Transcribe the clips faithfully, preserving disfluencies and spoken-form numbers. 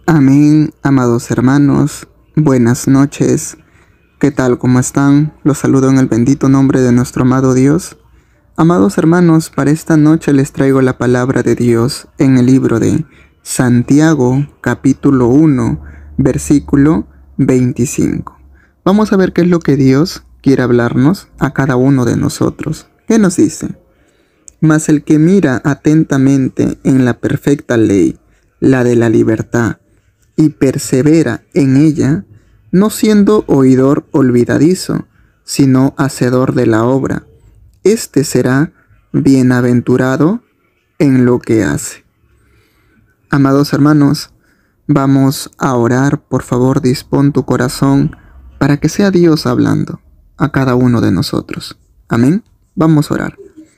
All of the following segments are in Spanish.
Amén, amados hermanos, buenas noches. ¿Qué tal? ¿Cómo están? Los saludo en el bendito nombre de nuestro amado Dios. Amados hermanos, para esta noche les traigo la palabra de Dios en el libro de Santiago, capítulo uno, versículo veinticinco. Vamos a ver qué es lo que Dios quiere hablarnos a cada uno de nosotros. ¿Qué nos dice? Mas el que mira atentamente en la perfecta ley, la de la libertad, y persevera en ella, no siendo oidor olvidadizo, sino hacedor de la obra, éste será bienaventurado en lo que hace. Amados hermanos, vamos a orar. Por favor, dispón tu corazón para que sea Dios hablando a cada uno de nosotros. Amén. Vamos a orar.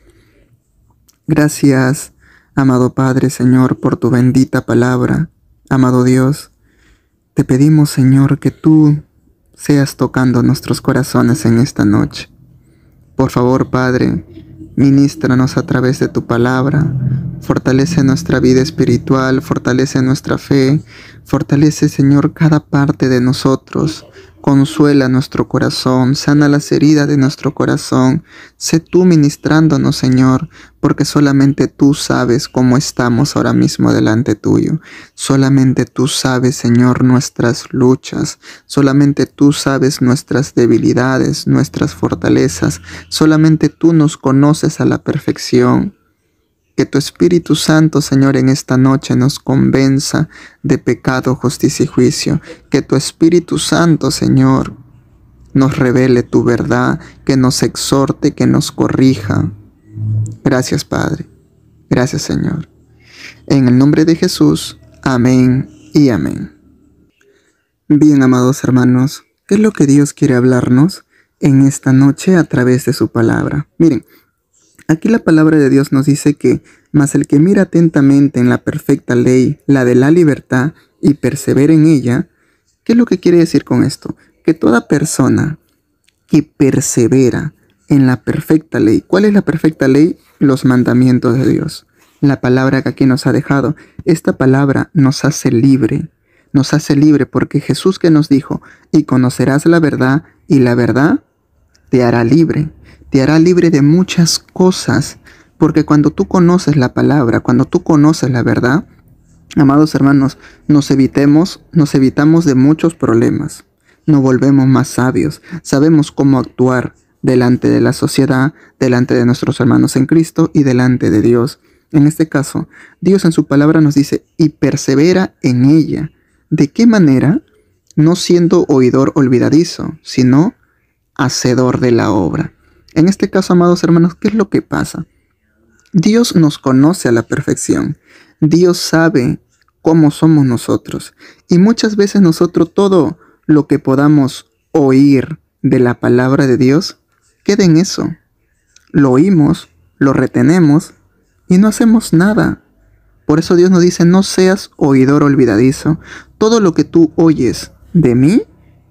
Gracias, amado Padre, Señor, por tu bendita palabra. Amado Dios, te pedimos, Señor, que tú seas tocando nuestros corazones en esta noche. Por favor, Padre, ministranos a través de tu palabra. Fortalece nuestra vida espiritual, fortalece nuestra fe, fortalece, Señor, cada parte de nosotros. Consuela nuestro corazón, sana las heridas de nuestro corazón. Sé tú ministrándonos, Señor, porque solamente tú sabes cómo estamos ahora mismo delante tuyo. Solamente tú sabes, Señor, nuestras luchas. Solamente tú sabes nuestras debilidades, nuestras fortalezas. Solamente tú nos conoces a la perfección. Que tu Espíritu Santo, Señor, en esta noche nos convenza de pecado, justicia y juicio. Que tu Espíritu Santo, Señor, nos revele tu verdad, que nos exhorte, que nos corrija. Gracias, Padre. Gracias, Señor. En el nombre de Jesús, amén y amén. Bien, amados hermanos, ¿qué es lo que Dios quiere hablarnos en esta noche a través de su palabra? Miren, aquí la palabra de Dios nos dice que, mas el que mira atentamente en la perfecta ley, la de la libertad, y persevera en ella, ¿qué es lo que quiere decir con esto? Que toda persona que persevera en la perfecta ley, ¿cuál es la perfecta ley? Los mandamientos de Dios. La palabra que aquí nos ha dejado, esta palabra nos hace libre, nos hace libre porque Jesús que nos dijo, y conocerás la verdad, y la verdad te hará libre. Te hará libre de muchas cosas, porque cuando tú conoces la palabra, cuando tú conoces la verdad, amados hermanos, nos evitemos, nos evitamos de muchos problemas, nos volvemos más sabios, sabemos cómo actuar delante de la sociedad, delante de nuestros hermanos en Cristo y delante de Dios. En este caso, Dios en su palabra nos dice, y persevera en ella. ¿De qué manera? No siendo oidor olvidadizo, sino hacedor de la obra. En este caso, amados hermanos, ¿qué es lo que pasa? Dios nos conoce a la perfección. Dios sabe cómo somos nosotros. Y muchas veces nosotros todo lo que podamos oír de la palabra de Dios, queda en eso. Lo oímos, lo retenemos y no hacemos nada. Por eso Dios nos dice, no seas oidor olvidadizo. Todo lo que tú oyes de mí,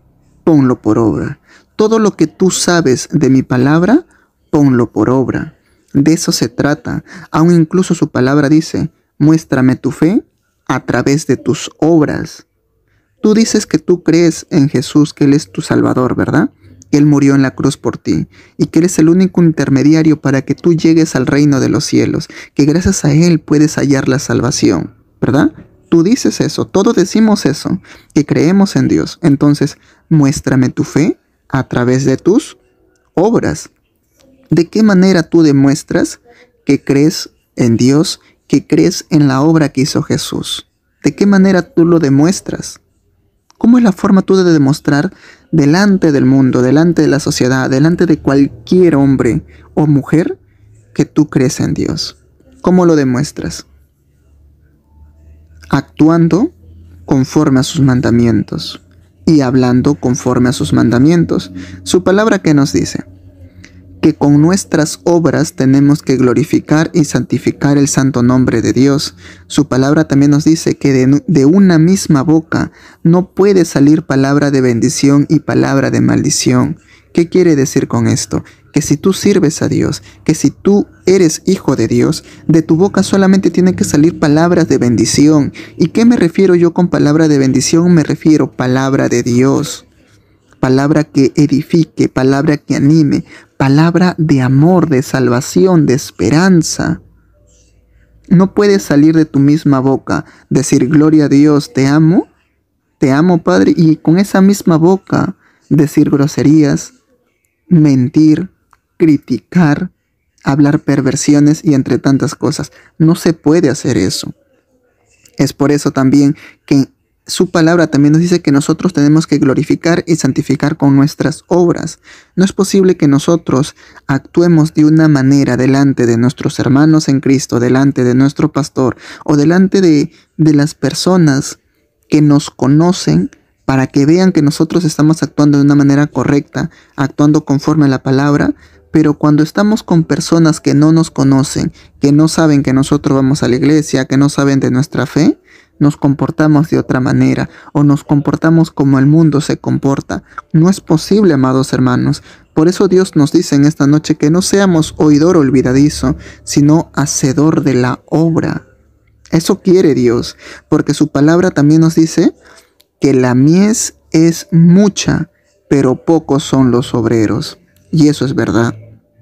ponlo por obra. Todo lo que tú sabes de mi palabra, ponlo por obra. De eso se trata. Aún incluso su palabra dice, muéstrame tu fe a través de tus obras. Tú dices que tú crees en Jesús, que Él es tu Salvador, ¿verdad? Que Él murió en la cruz por ti y que Él es el único intermediario para que tú llegues al reino de los cielos, que gracias a Él puedes hallar la salvación, ¿verdad? Tú dices eso, todos decimos eso, que creemos en Dios. Entonces, muéstrame tu fe a través de tus obras. ¿De qué manera tú demuestras que crees en Dios, que crees en la obra que hizo Jesús? ¿De qué manera tú lo demuestras? ¿Cómo es la forma tú de demostrar delante del mundo, delante de la sociedad, delante de cualquier hombre o mujer que tú crees en Dios? ¿Cómo lo demuestras? Actuando conforme a sus mandamientos y hablando conforme a sus mandamientos. Su palabra que nos dice que con nuestras obras tenemos que glorificar y santificar el santo nombre de Dios. Su palabra también nos dice que de, de una misma boca no puede salir palabra de bendición y palabra de maldición. ¿Qué quiere decir con esto? que si tú sirves a Dios, que si tú eres hijo de Dios, de tu boca solamente tienen que salir palabras de bendición. ¿Y qué me refiero yo con palabra de bendición? Me refiero palabra de Dios, palabra que edifique, palabra que anime, palabra de amor, de salvación, de esperanza. No puedes salir de tu misma boca, decir gloria a Dios, te amo, te amo Padre, y con esa misma boca decir groserías, mentir, criticar, hablar perversiones y entre tantas cosas. No se puede hacer eso. Es por eso también que su palabra también nos dice que nosotros tenemos que glorificar y santificar con nuestras obras. No es posible que nosotros actuemos de una manera delante de nuestros hermanos en Cristo, delante de nuestro pastor o delante de, de las personas que nos conocen, para que vean que nosotros estamos actuando de una manera correcta, actuando conforme a la palabra, pero cuando estamos con personas que no nos conocen, que no saben que nosotros vamos a la iglesia, que no saben de nuestra fe, nos comportamos de otra manera o nos comportamos como el mundo se comporta. No es posible, amados hermanos. Por eso Dios nos dice en esta noche que no seamos oidor olvidadizo, sino hacedor de la obra. Eso quiere Dios, porque su palabra también nos dice que la mies es mucha, pero pocos son los obreros. Y eso es verdad.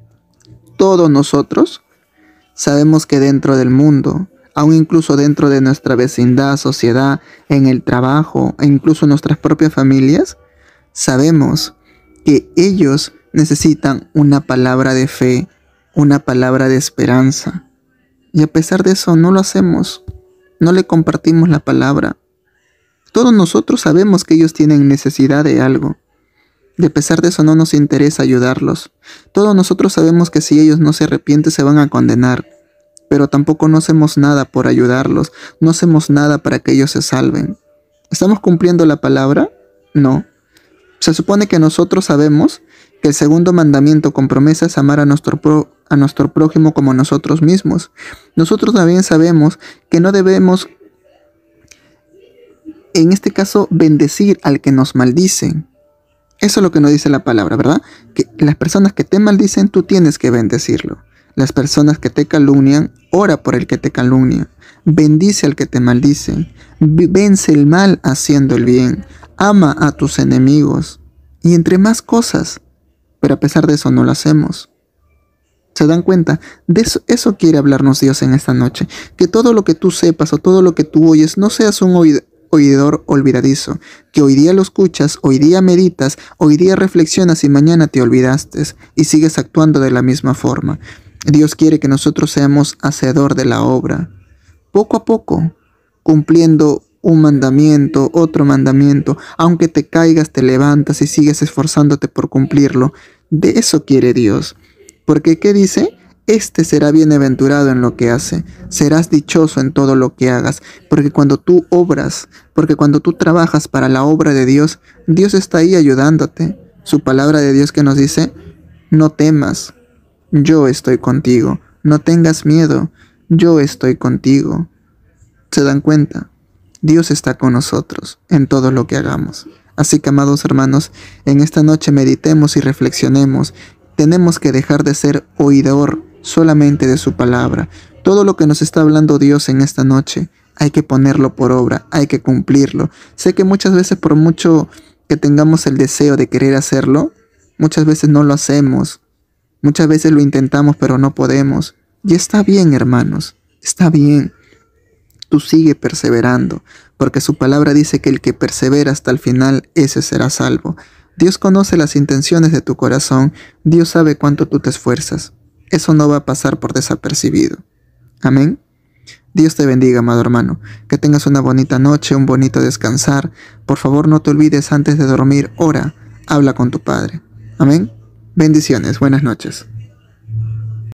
Todos nosotros sabemos que dentro del mundo, aún incluso dentro de nuestra vecindad, sociedad, en el trabajo e incluso nuestras propias familias, sabemos que ellos necesitan una palabra de fe, una palabra de esperanza. Y a pesar de eso no lo hacemos, no le compartimos la palabra. Todos nosotros sabemos que ellos tienen necesidad de algo. Y a pesar de eso no nos interesa ayudarlos. Todos nosotros sabemos que si ellos no se arrepienten se van a condenar. Pero tampoco no hacemos nada por ayudarlos. No hacemos nada para que ellos se salven. ¿Estamos cumpliendo la palabra? No. Se supone que nosotros sabemos que el segundo mandamiento con promesa es amar a nuestro, pro, a nuestro prójimo como nosotros mismos. Nosotros también sabemos que no debemos, en este caso, bendecir al que nos maldicen. Eso es lo que nos dice la palabra, ¿verdad? Que las personas que te maldicen, tú tienes que bendecirlo. Las personas que te calumnian, ora por el que te calumnia. Bendice al que te maldice. Vence el mal haciendo el bien. Ama a tus enemigos. Y entre más cosas. Pero a pesar de eso no lo hacemos. ¿Se dan cuenta? De eso, eso quiere hablarnos Dios en esta noche. Que todo lo que tú sepas o todo lo que tú oyes no seas un oído. oidor olvidadizo, que hoy día lo escuchas, hoy día meditas, hoy día reflexionas y mañana te olvidaste y sigues actuando de la misma forma. Dios quiere que nosotros seamos hacedor de la obra, poco a poco, cumpliendo un mandamiento, otro mandamiento, aunque te caigas, te levantas y sigues esforzándote por cumplirlo. De eso quiere Dios, porque ¿qué dice? Este será bienaventurado en lo que hace, serás dichoso en todo lo que hagas, porque cuando tú obras, porque cuando tú trabajas para la obra de Dios, Dios está ahí ayudándote. Su palabra de Dios que nos dice, no temas, yo estoy contigo, no tengas miedo, yo estoy contigo. ¿Se dan cuenta? Dios está con nosotros en todo lo que hagamos. Así que, amados hermanos, en esta noche meditemos y reflexionemos. Tenemos que dejar de ser oidor solamente de su palabra. Todo lo que nos está hablando Dios en esta noche, hay que ponerlo por obra, hay que cumplirlo. Sé que muchas veces, por mucho que tengamos el deseo de querer hacerlo, muchas veces no lo hacemos. Muchas veces lo intentamos, pero no podemos. Y está bien, hermanos, está bien. Tú sigue perseverando, porque su palabra dice que el que persevera hasta el final, ese será salvo. Dios conoce las intenciones de tu corazón. Dios sabe cuánto tú te esfuerzas. Eso no va a pasar por desapercibido. Amén. Dios te bendiga, amado hermano. Que tengas una bonita noche, un bonito descansar. Por favor, no te olvides antes de dormir, ora, habla con tu Padre. Amén. Bendiciones. Buenas noches.